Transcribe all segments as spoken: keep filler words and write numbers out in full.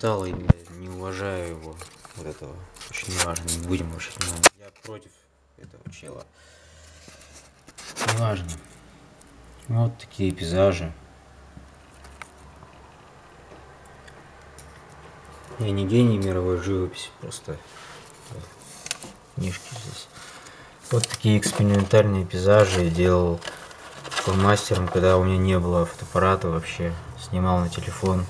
устал и, блядь, не уважаю его. Вот этого. Очень неважно, не будем вообще внимания. Я против этого чела. Неважно. Вот такие пейзажи. Я не гений мировой живописи, просто книжки здесь. Вот такие экспериментальные пейзажи я делал фломастером, когда у меня не было фотоаппарата вообще. Снимал на телефон.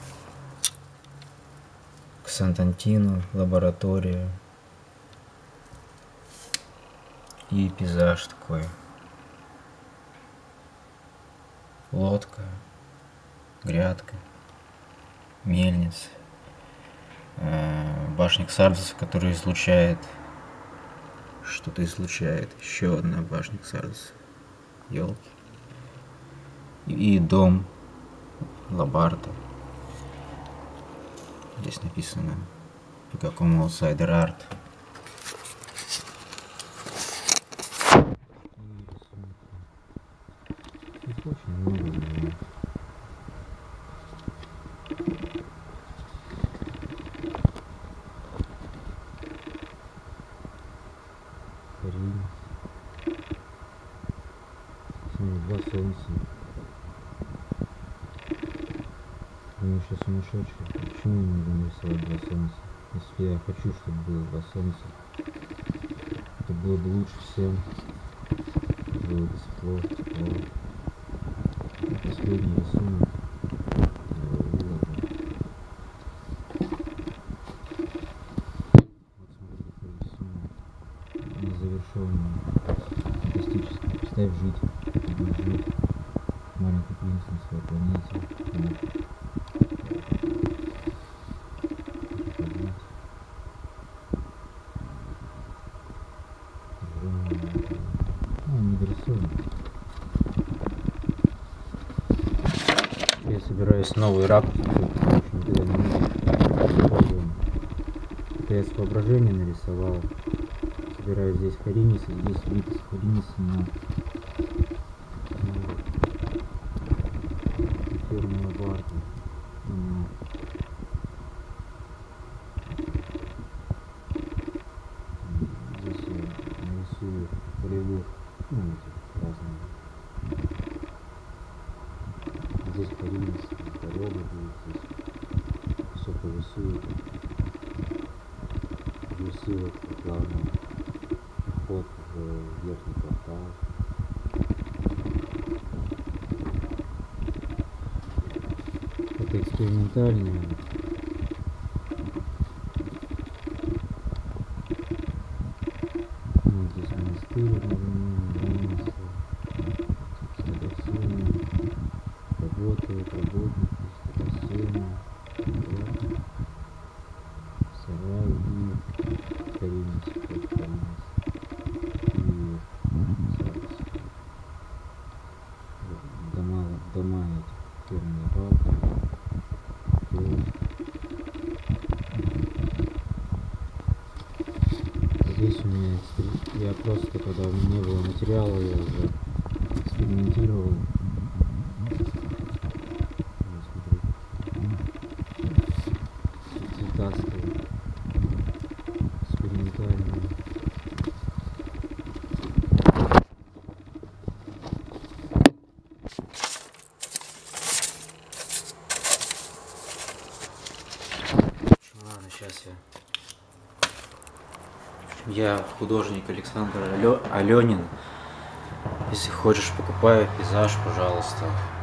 Константину, лаборатория. И пейзаж такой. Лодка, грядка, мельница, башня Ксардоса, которая излучает, что-то излучает, еще одна башня Ксардоса, елки, и дом Лабарта. Здесь написано, по какому аутсайдер арт. Очень много людей. Рим. Смотри, два солнца. Я сейчас сумасшедший. Почему не могу нарисовать два солнца? Если я хочу, чтобы было два солнца, это было бы лучше всем. Было бы светло, тепло. Последний рисунок. Незавершенный, фантастический. Представь жить, ты будешь жить, маленький принц на своей планете. Ну, не дорисован. Я собираюсь новый ракурс, никогда не видел. Это я с воображения нарисовал. Собираю здесь Хариниса, здесь вид из Хариниса на ферму Лабарта. Здесь я нарисую полевых, ну, этих разных. Здесь Харинис, дорога будет, здесь все порисует. Рисует главный вход в верхний квартал. Это экспериментальное. Вот здесь монастырь, граница. Бассейн. Работают работники, бассейн. Сарай и Харинис, вход в Харинис. И Сардос. Дома, дома этих фирм Лабарта. Здесь у меня я просто, когда у меня не было материала, я уже экспериментировал. Цветастые, экспериментальные. Ладно, сейчас я. Я художник Александр Алё... Аленин. Если хочешь, покупай пейзаж, пожалуйста.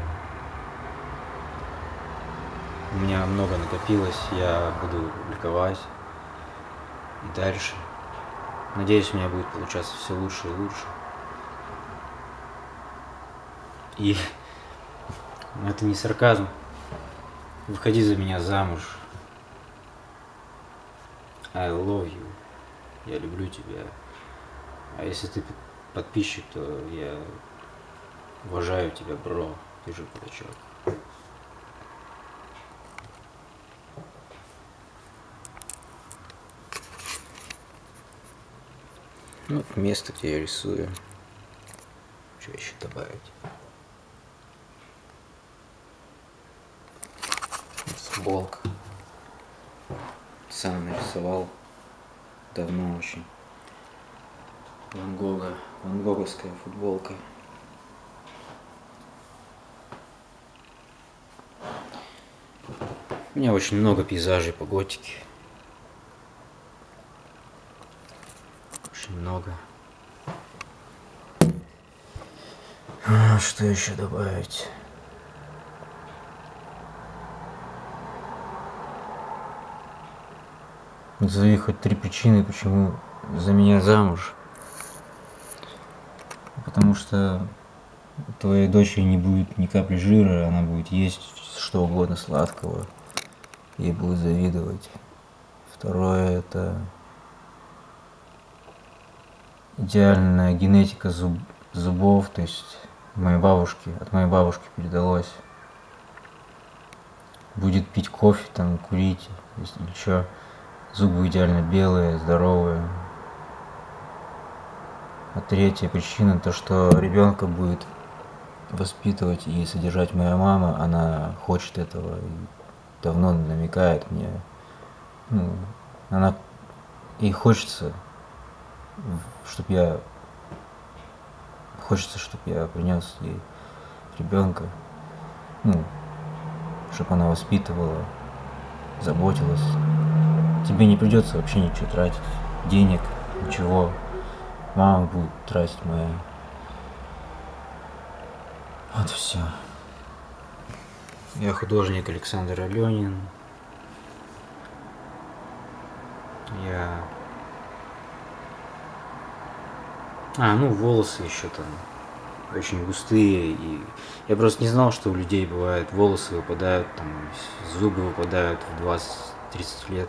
У меня много накопилось, я буду публиковать и дальше. Надеюсь, у меня будет получаться все лучше и лучше. И это не сарказм. Выходи за меня замуж. I love you. Я люблю тебя. А если ты подписчик, то я уважаю тебя, бро. Ты же кулачок. Ну, место, где я рисую. Что еще добавить? Футболка. сам нарисовал. Давно очень. Ван Гога, Ван Гоговская футболка. У меня очень много пейзажей по готике. Очень много. А, что еще добавить? Назови хоть три причины, почему за меня замуж. Потому что у твоей дочери не будет ни капли жира, она будет есть что угодно сладкого. Ей будут завидовать. Второе — это идеальная генетика зуб, зубов, то есть моей бабушки, от моей бабушки передалось. Будет пить кофе, там, курить, если что. Зубы идеально белые, здоровые. А третья причина — то, что ребенка будет воспитывать и содержать моя мама. Она хочет этого и давно намекает мне. Ну, она ей хочется, чтобы я хочется, чтобы я принес ей ребенка. Ну, чтобы она воспитывала, заботилась. Тебе не придется вообще ничего тратить, денег, ничего. Мама будет тратить моя. Вот все. Я художник Александр Аленин. Я... А, ну волосы еще там очень густые. И я просто не знал, что у людей бывает волосы выпадают, там зубы выпадают в двадцать-тридцать лет.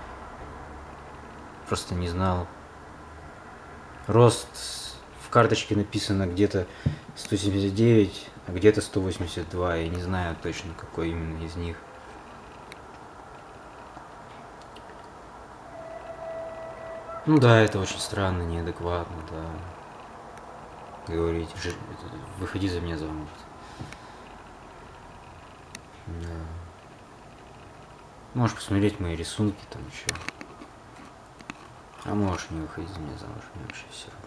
Просто не знал. Рост в карточке написано где-то сто семьдесят девять, а где-то сто восемьдесят два. Я не знаю точно, какой именно из них. Ну да, это очень странно, неадекватно, да. Говорить, выходи за меня замуж. Да. Можешь посмотреть мои рисунки там еще. А можешь не выходить за меня замуж, мне вообще все равно.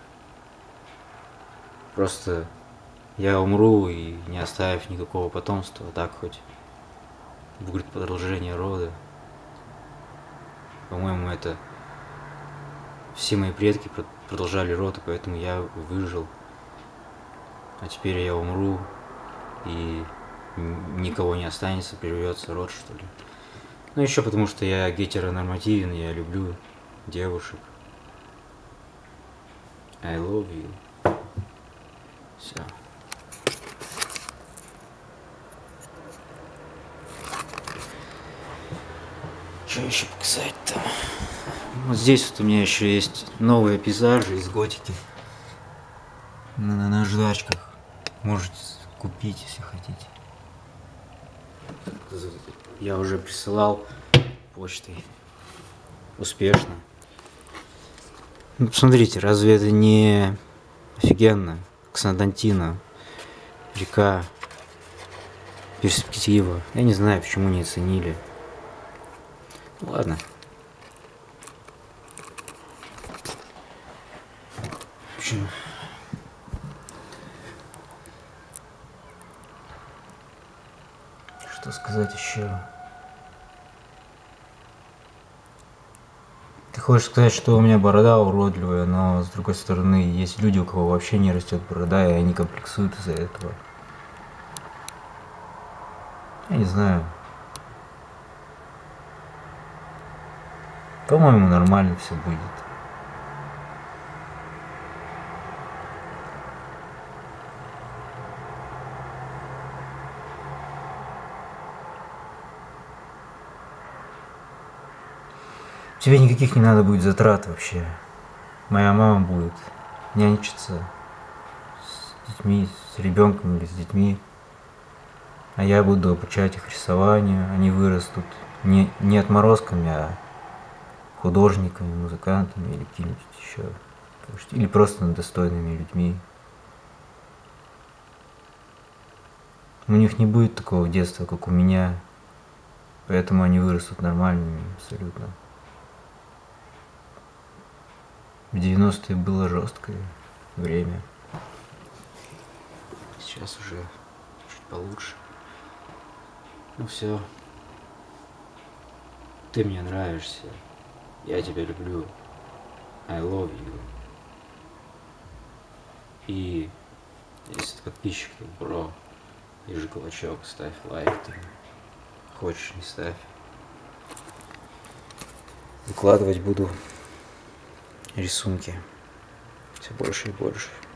Просто я умру и не оставив никакого потомства, а так хоть будет продолжение рода. По-моему, это все мои предки продолжали род, и поэтому я выжил. А теперь я умру, и никого не останется, прервется род, что ли. Ну еще потому, что я гетеронормативен, я люблю девушек. I love you. Все. Что еще показать там? Вот здесь вот у меня еще есть новые пейзажи из готики. На, на наждачках. Можете купить, если хотите. Я уже присылал почтой. Успешно. Ну, посмотрите, разве это не офигенно? Ксантантина, река, перспектива. Я не знаю, почему не оценили. Ну, ладно. В общем, что сказать еще? Ты хочешь сказать, что у меня борода уродливая, но с другой стороны, есть люди, у кого вообще не растет борода, и они комплексуют из-за этого. Я не знаю. По-моему, нормально все будет. Тебе никаких не надо будет затрат вообще. Моя мама будет нянчиться с детьми, с ребенком или с детьми. А я буду обучать их рисованию. Они вырастут не, не отморозками, а художниками, музыкантами или какими-нибудь еще. Или просто достойными людьми. У них не будет такого детства, как у меня. Поэтому они вырастут нормальными абсолютно. В девяностые было жесткое время. Сейчас уже чуть получше. Ну все. Ты мне нравишься. Я тебя люблю. I love you. И если ты подписчик, то бро, держи кулачок, ставь лайк. Ты хочешь, не ставь. Выкладывать буду рисунки все больше и больше.